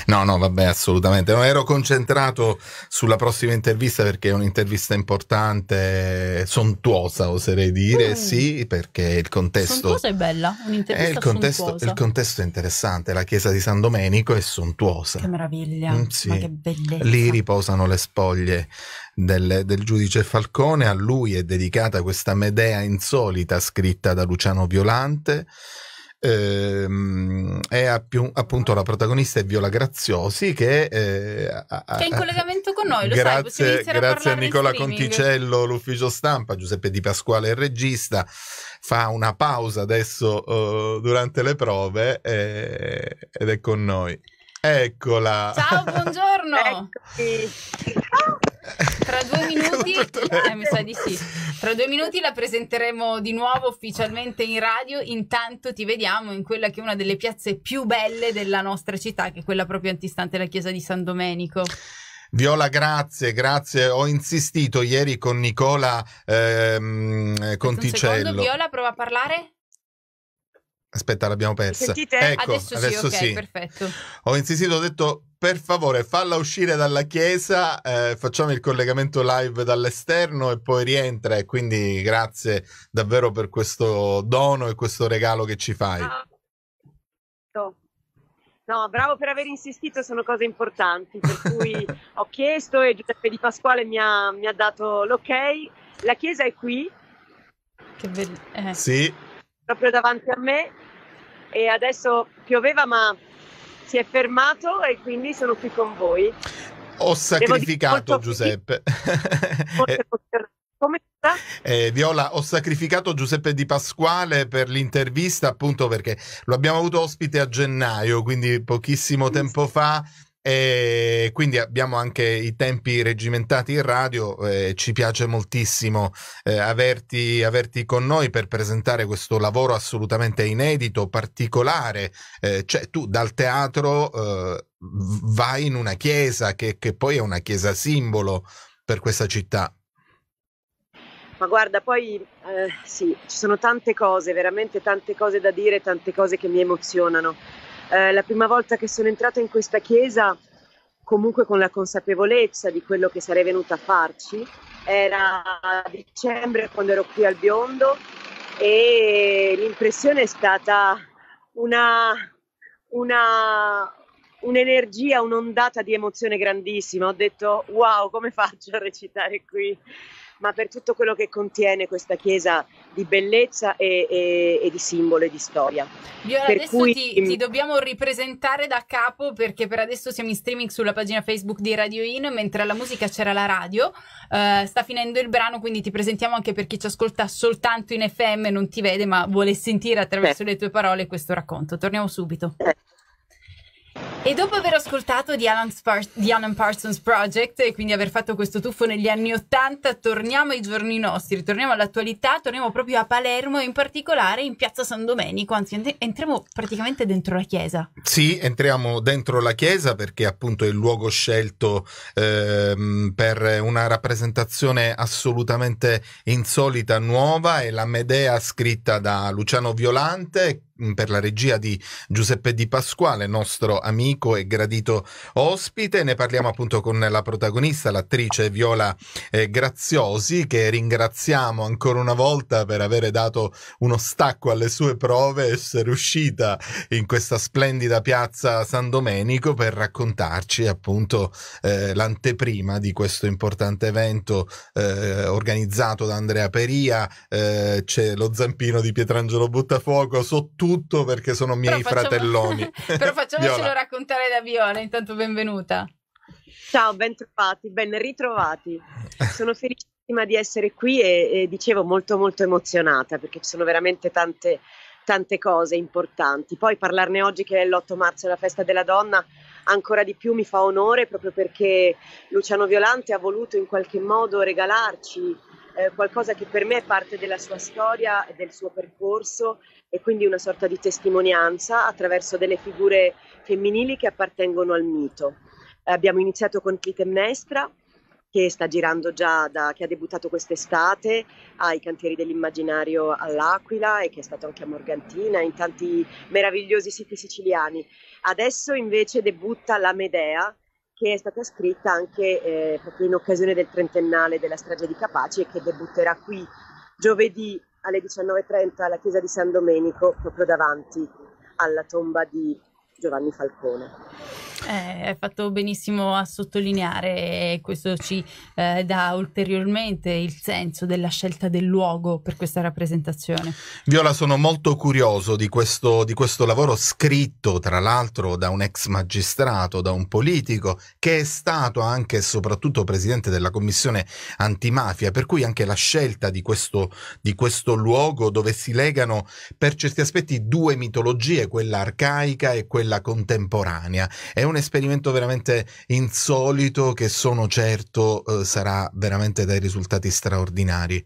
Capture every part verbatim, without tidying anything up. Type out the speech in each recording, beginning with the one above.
No, no, vabbè, assolutamente. No, ero concentrato sulla prossima intervista perché è un'intervista importante, sontuosa, oserei dire, Uh, sì, perché il contesto sontuosa e bella, è il un'intervista contesto, il sontuosa. contesto è interessante. La chiesa di San Domenico è Che sontuosa. Mm, meraviglia, ma sì. che Lì bellezza. riposano le spoglie del, del giudice Falcone. A lui è dedicata questa Medea insolita scritta da Luciano Violante. Ehm, e appiu- appunto la protagonista è Viola Graziosi che eh, a- Che è in a- collegamento con noi, lo sai, possiamo grazie, iniziare a grazie a parlarne in Nicola streaming. Conticello, l'ufficio stampa, Giuseppe Di Pasquale il regista, fa una pausa adesso eh, durante le prove eh, ed è con noi. Eccola. Ciao, buongiorno. Eccomi. Tra due L'ha minuti, aperto eh, mi sa lei. di sì. Tra due minuti la presenteremo di nuovo ufficialmente in radio. Intanto ti vediamo in quella che è una delle piazze più belle della nostra città, che è quella proprio antistante la chiesa di San Domenico. Viola, grazie, grazie. Ho insistito ieri con Nicola ehm, Aspetta un secondo, Conticello. Viola, prova a parlare. Aspetta, l'abbiamo Mi persa. sentite? Ecco, Adesso sì, adesso ok, sì. perfetto. Ho insistito, ho detto per favore falla uscire dalla chiesa, eh, facciamo il collegamento live dall'esterno e poi rientra, e quindi grazie davvero per questo dono e questo regalo che ci fai. Ah, no. No, bravo per aver insistito, sono cose importanti, per cui ho chiesto e Giuseppe Di Pasquale mi ha, mi ha dato l'ok. La chiesa è qui, Che bello. Eh. Sì, proprio davanti a me, e adesso pioveva ma si è fermato e quindi sono qui con voi. ho sacrificato molto felice, Giuseppe. molto Eh, emozionata. Come sta? Eh, Viola, ho sacrificato Giuseppe Di Pasquale per l'intervista, appunto perché lo abbiamo avuto ospite a gennaio, quindi pochissimo tempo fa, e quindi abbiamo anche i tempi regimentati in radio. Eh, ci piace moltissimo eh, averti, averti con noi per presentare questo lavoro assolutamente inedito, particolare. Eh, cioè tu dal teatro eh, vai in una chiesa che, che poi è una chiesa simbolo per questa città. Ma guarda, poi eh, sì, ci sono tante cose, veramente tante cose da dire, tante cose che mi emozionano. Eh, la prima volta che sono entrata in questa chiesa, comunque con la consapevolezza di quello che sarei venuta a farci, era a dicembre quando ero qui al Biondo, e l'impressione è stata una, una, un'energia, un'ondata di emozione grandissima. Ho detto wow, come faccio a recitare qui? Ma per tutto quello che contiene questa chiesa di bellezza e, e, e di simbolo e di storia. Viola, Per adesso cui ti, ti dobbiamo ripresentare da capo, perché per adesso siamo in streaming sulla pagina Facebook di Radio In, mentre alla musica c'era la radio. Uh, sta finendo il brano, quindi ti presentiamo anche per chi ci ascolta soltanto in F M, non ti vede ma vuole sentire attraverso eh, le tue parole questo racconto. Torniamo subito. eh, E dopo aver ascoltato The Alan, Spar- The Alan Parsons Project e quindi aver fatto questo tuffo negli anni Ottanta, torniamo ai giorni nostri, torniamo all'attualità, torniamo proprio a Palermo e in particolare in piazza San Domenico, anzi ent- entriamo praticamente dentro la chiesa. Sì, entriamo dentro la chiesa perché appunto è il luogo scelto ehm, per una rappresentazione assolutamente insolita, nuova. È la Medea scritta da Luciano Violante per la regia di Giuseppe Di Pasquale, nostro amico e gradito ospite. Ne parliamo appunto con la protagonista, l'attrice Viola eh, Graziosi, che ringraziamo ancora una volta per avere dato uno stacco alle sue prove, essere uscita in questa splendida piazza San Domenico per raccontarci appunto eh, l'anteprima di questo importante evento eh, organizzato da Andrea Peria. Eh, c'è lo zampino di Pietrangelo Buttafuoco, so tutto perché sono miei Però facciamo... fratelloni. Però facciamocelo Viola. raccontare da Viola, intanto benvenuta. ciao, ben trovati, ben ritrovati. Sono felicissima di essere qui e, e dicevo molto molto emozionata perché ci sono veramente tante, tante cose importanti. Poi parlarne oggi che è l'otto marzo, è la festa della donna, ancora di più mi fa onore, proprio perché Luciano Violante ha voluto in qualche modo regalarci eh, qualcosa che per me è parte della sua storia e del suo percorso, e quindi una sorta di testimonianza attraverso delle figure femminili che appartengono al mito. Eh, abbiamo iniziato con Clitemnestra, che sta girando già da, che ha debuttato quest'estate ai Cantieri dell'Immaginario all'Aquila e che è stato anche a Morgantina, in tanti meravigliosi siti siciliani. Adesso invece debutta La Medea, che è stata scritta anche eh, proprio in occasione del trentennale della strage di Capaci e che debutterà qui giovedì alle diciannove e trenta alla chiesa di San Domenico, proprio davanti alla tomba di Giovanni Falcone. Eh, hai fatto benissimo a sottolineare, e questo ci eh, dà ulteriormente il senso della scelta del luogo per questa rappresentazione. Viola, sono molto curioso di questo, di questo lavoro scritto, tra l'altro, da un ex magistrato, da un politico, che è stato anche e soprattutto presidente della commissione antimafia, per cui anche la scelta di questo, di questo luogo dove si legano per certi aspetti due mitologie, quella arcaica e quella contemporanea. È un esperimento veramente insolito che sono certo eh, sarà veramente dai risultati straordinari.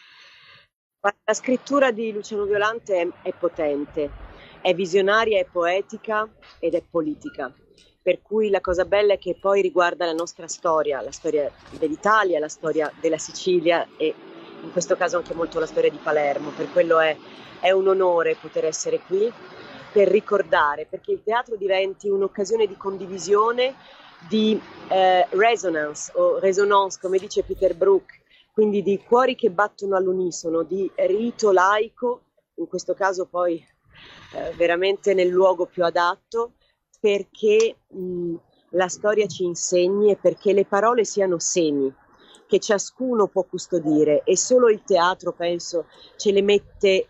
La scrittura di Luciano Violante è, è potente, è visionaria, è poetica ed è politica. Per cui la cosa bella è che poi riguarda la nostra storia, la storia dell'Italia, la storia della Sicilia e in questo caso anche molto la storia di Palermo. Per quello è, è un onore poter essere qui, per ricordare, perché il teatro diventi un'occasione di condivisione, di eh, resonance o resonance, come dice Peter Brook, quindi di cuori che battono all'unisono, di rito laico, in questo caso poi eh, veramente nel luogo più adatto, perché mh, la storia ci insegni e perché le parole siano semi che ciascuno può custodire e solo il teatro, penso, ce le mette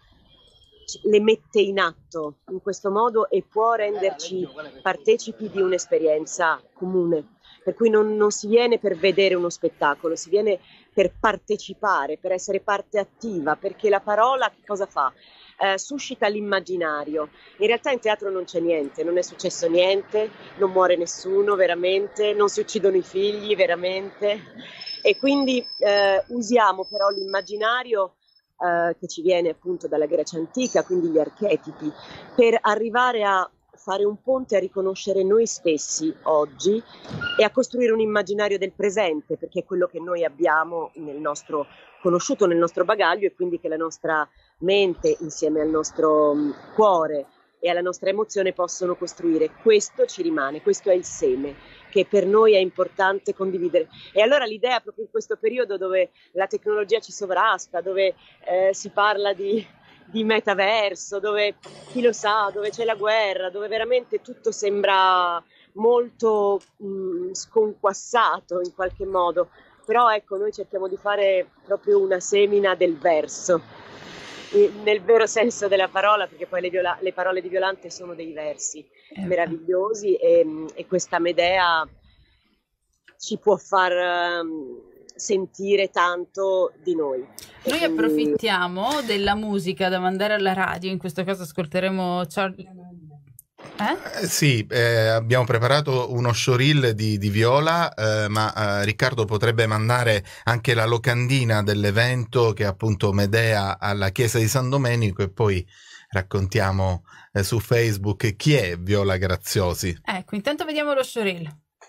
le mette in atto in questo modo e può renderci partecipi di un'esperienza comune, per cui non, non si viene per vedere uno spettacolo, si viene per partecipare, per essere parte attiva, perché la parola che cosa fa? Eh, suscita l'immaginario. In realtà in teatro non c'è niente, non è successo niente, non muore nessuno veramente, non si uccidono i figli veramente e quindi eh, usiamo però l'immaginario Uh, che ci viene appunto dalla Grecia antica, quindi gli archetipi, per arrivare a fare un ponte a riconoscere noi stessi oggi e a costruire un immaginario del presente, perché è quello che noi abbiamo nel nostro conosciuto, nel nostro bagaglio e quindi che la nostra mente insieme al nostro um, cuore e alla nostra emozione possono costruire. Questo ci rimane, questo è il seme che per noi è importante condividere. E allora l'idea proprio in questo periodo dove la tecnologia ci sovrasta, dove eh, si parla di, di metaverso, dove chi lo sa, dove c'è la guerra, dove veramente tutto sembra molto mh, sconquassato in qualche modo, però ecco, noi cerchiamo di fare proprio una semina del verso, nel vero senso della parola, perché poi le, viola- le parole di Violante sono dei versi eh. meravigliosi e, e questa Medea ci può far um, sentire tanto di noi. Noi quindi approfittiamo della musica da mandare alla radio, in questo caso ascolteremo Charlie. Eh? Eh, sì, eh, abbiamo preparato uno showreel di, di Viola, eh, ma eh, Riccardo potrebbe mandare anche la locandina dell'evento che è appunto Medea alla chiesa di San Domenico e poi raccontiamo eh, su Facebook chi è Viola Graziosi. Ecco, intanto vediamo lo showreel.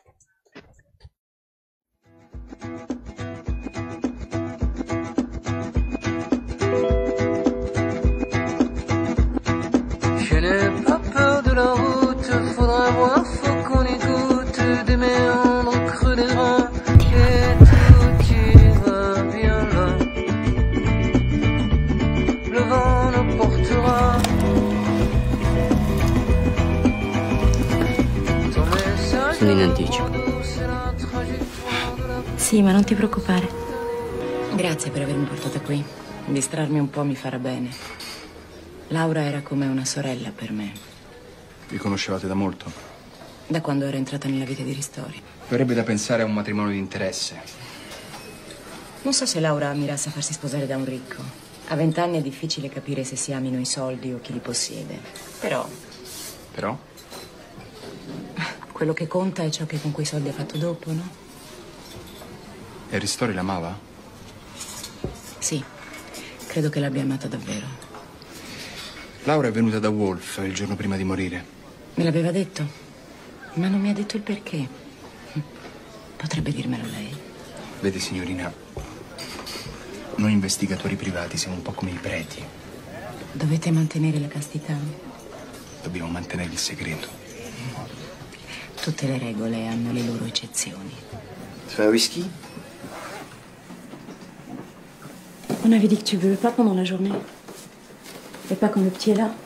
Je n'ai pas peur de la route, faudra voir, faut qu'on écoute des méandres creux des reins et tout ira bien là. Le vent nous portera. Sono in anticipo. Sì, ma non ti preoccupare. Grazie per avermi portata qui. Distrarmi un po' mi farà bene. Laura era come una sorella per me. Vi conoscevate da molto? Da quando ero entrata nella vita di Ristori. Verrebbe da pensare a un matrimonio di interesse. Non so se Laura ammirasse a farsi sposare da un ricco. A vent'anni è difficile capire se si amino i soldi o chi li possiede. Però... Però? Quello che conta è ciò che con quei soldi ha fatto dopo, no? E Ristori l'amava? Sì, credo che l'abbia amata davvero. Laura è venuta da Wolf il giorno prima di morire. Me l'aveva detto, ma non mi ha detto il perché. Potrebbe dirmelo lei. Vede, signorina, noi investigatori privati siamo un po' come i preti. Dovete mantenere la castità. Dobbiamo mantenere il segreto. Tutte le regole hanno le loro eccezioni. Tu veux un whisky? On avait dit que tu buvais pas pendant la journée. Et pas quand le petit est là.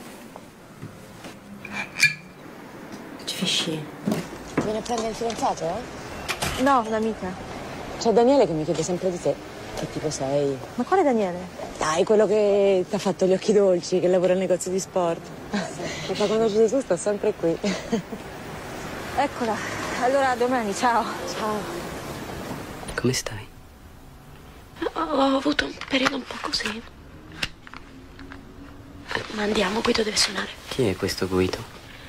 Tu fais chier. Vieni a prendere il fidanzato, eh? No, un'amica. C'è Daniele che mi chiede sempre di te. Che tipo sei? Ma quale Daniele? Dai, quello che ti ha fatto gli occhi dolci, che lavora al negozio di sport. Mi fa conoscere tu, sta sempre qui. Eccola. Allora, a domani, ciao. Ciao. Come stai? Ho avuto un periodo un po' così. Ma andiamo, Guido deve suonare. Chi è questo Guido?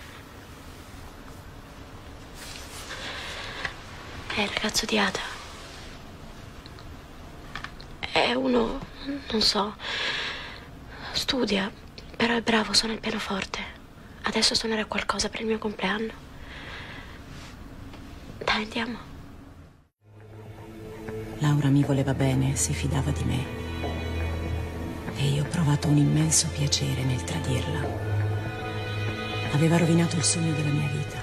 È il ragazzo di Ada. È uno, non so, studia, però è bravo, suona il pianoforte. Adesso suonerà qualcosa per il mio compleanno. Dai, andiamo. Laura mi voleva bene, si fidava di me. E io ho provato un immenso piacere nel tradirla. Aveva rovinato il sogno della mia vita.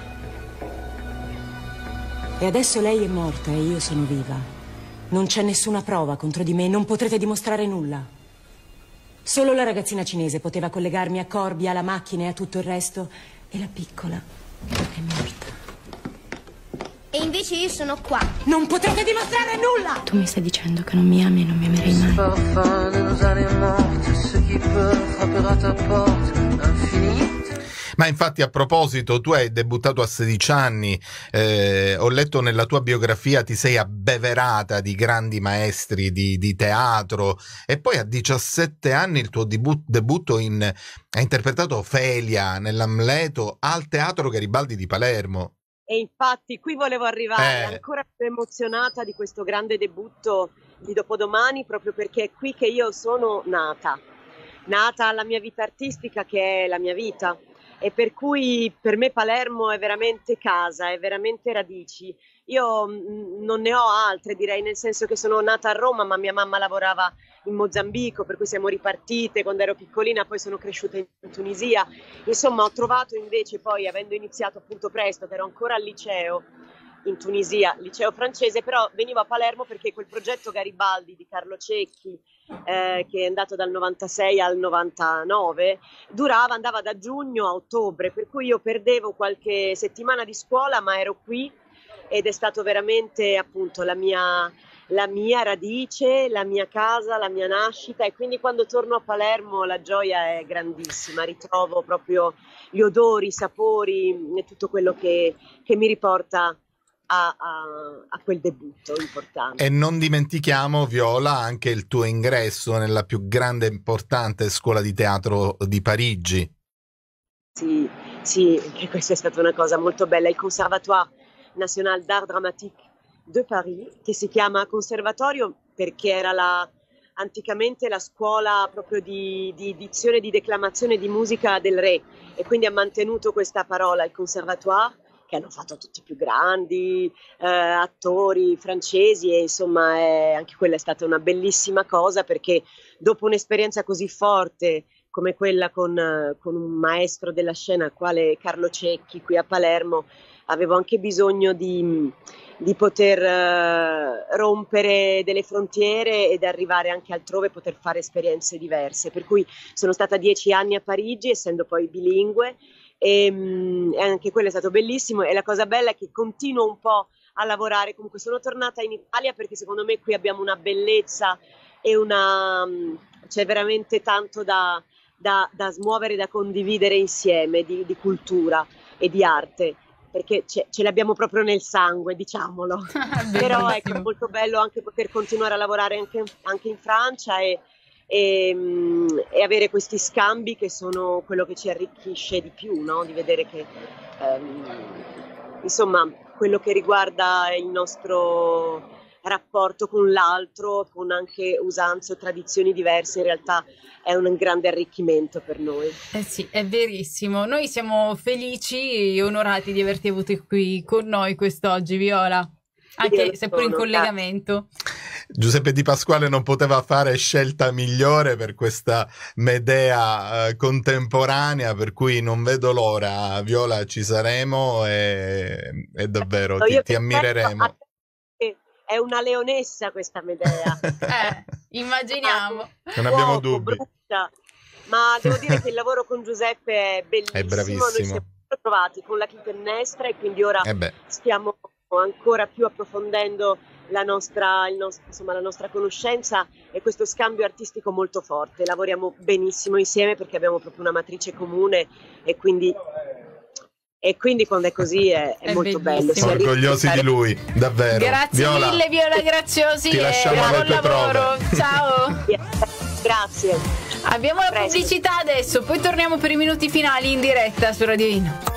E adesso lei è morta e io sono viva. Non c'è nessuna prova contro di me, non potrete dimostrare nulla. Solo la ragazzina cinese poteva collegarmi a Corby, alla macchina e a tutto il resto. E la piccola è morta. E invece io sono qua. Non potrete dimostrare nulla! Tu mi stai dicendo che non mi ami e non mi amerai mai. Parfum de nos années mortes, ce qui peut frapper à ta porte, infinite. Ma infatti, a proposito, tu hai debuttato a sedici anni, eh, ho letto nella tua biografia, ti sei abbeverata di grandi maestri di, di teatro, e poi a diciassette anni il tuo debut, debutto in... hai interpretato Ofelia nell'Amleto al Teatro Garibaldi di Palermo. E infatti qui volevo arrivare, Eh. ancora più emozionata di questo grande debutto di dopodomani, proprio perché è qui che io sono nata, nata la mia vita artistica, che è la mia vita. E per cui per me Palermo è veramente casa, è veramente radici. Io mh, non ne ho altre, direi, nel senso che sono nata a Roma, ma mia mamma lavorava in Mozambico, per cui siamo ripartite quando ero piccolina, poi sono cresciuta in Tunisia. Insomma, ho trovato invece poi, avendo iniziato appunto presto, che ero ancora al liceo in Tunisia, liceo francese, però venivo a Palermo perché quel progetto Garibaldi di Carlo Cecchi, eh, che è andato dal novantasei al novantanove, durava, andava da giugno a ottobre, per cui io perdevo qualche settimana di scuola, ma ero qui ed è stato veramente appunto la mia, la mia radice, la mia casa, la mia nascita, e quindi quando torno a Palermo la gioia è grandissima, ritrovo proprio gli odori, i sapori e tutto quello che, che mi riporta A, a, a quel debutto importante. E non dimentichiamo, Viola, anche il tuo ingresso nella più grande e importante scuola di teatro di Parigi. Sì, sì, anche questa è stata una cosa molto bella, il Conservatoire National d'Art Dramatique de Paris, che si chiama conservatorio perché era la, anticamente la scuola proprio di, di dizione, di declamazione di musica del re, e quindi ha mantenuto questa parola, il Conservatoire, che hanno fatto tutti i più grandi eh, attori francesi, e insomma è, anche quella è stata una bellissima cosa, perché dopo un'esperienza così forte come quella con, eh, con un maestro della scena quale Carlo Cecchi qui a Palermo, avevo anche bisogno di, di poter eh, rompere delle frontiere ed arrivare anche altrove, poter fare esperienze diverse, per cui sono stata dieci anni a Parigi, essendo poi bilingue. E, e anche quello è stato bellissimo, e la cosa bella è che continuo un po' a lavorare, comunque sono tornata in Italia perché secondo me qui abbiamo una bellezza e una c'è veramente tanto da, da, da smuovere, da condividere insieme, di, di cultura e di arte, perché ce, ce l'abbiamo proprio nel sangue, diciamolo. Però ecco, è molto bello anche poter continuare a lavorare anche, anche in Francia e E, e avere questi scambi, che sono quello che ci arricchisce di più, no? Di vedere che ehm, insomma quello che riguarda il nostro rapporto con l'altro, con anche usanze o tradizioni diverse, in realtà è un grande arricchimento per noi. Eh sì, è verissimo. Noi siamo felici e onorati di averti avuto qui con noi quest'oggi, Viola, anche seppur in collegamento. Giuseppe Di Pasquale non poteva fare scelta migliore per questa Medea eh, contemporanea, per cui non vedo l'ora. Viola, ci saremo e, e davvero ti, ti ammireremo. È una leonessa questa Medea. eh, immaginiamo. Non abbiamo Uomo, dubbi. Brutta. Ma devo dire che il lavoro con Giuseppe è bellissimo. È bravissimo. Noi siamo trovati con la Clitemnestra e quindi ora eh stiamo ancora più approfondendo la nostra, il nostro, insomma, la nostra conoscenza e questo scambio artistico molto forte. Lavoriamo benissimo insieme perché abbiamo proprio una matrice comune e quindi, e quindi quando è così è, è, è molto bello. Siamo orgogliosi di lui, davvero. Grazie Viola, mille Viola Graziosi ti lasciamo e alle buon tue lavoro. prove. Ciao. Grazie. Abbiamo la pubblicità adesso, poi torniamo per i minuti finali in diretta su Radio Ino.